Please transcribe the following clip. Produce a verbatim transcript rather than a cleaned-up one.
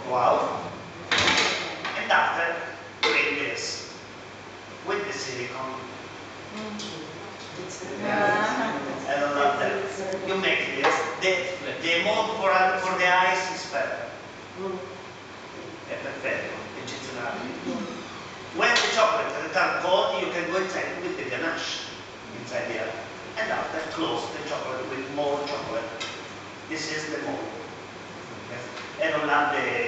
go out, and after doing this with the silicone. I don't love that. You make this. The, the mold for, for the eyes is perfect. È perfetto, eccezionale. When the chocolate is done cold, you can go inside with the ganache inside here. And after close the chocolate with more chocolate. This is the mold. I don't love the